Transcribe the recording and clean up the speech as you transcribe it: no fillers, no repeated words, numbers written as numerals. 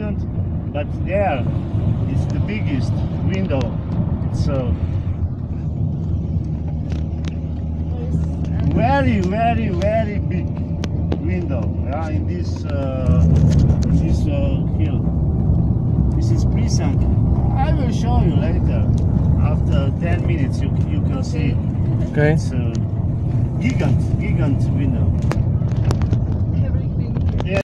second, but there is the biggest window. It's a very, very, very big window, yeah, in this hill. This is pre-sunk. I will show you later. After 10 minutes, you can see. Okay. It's a gigant window.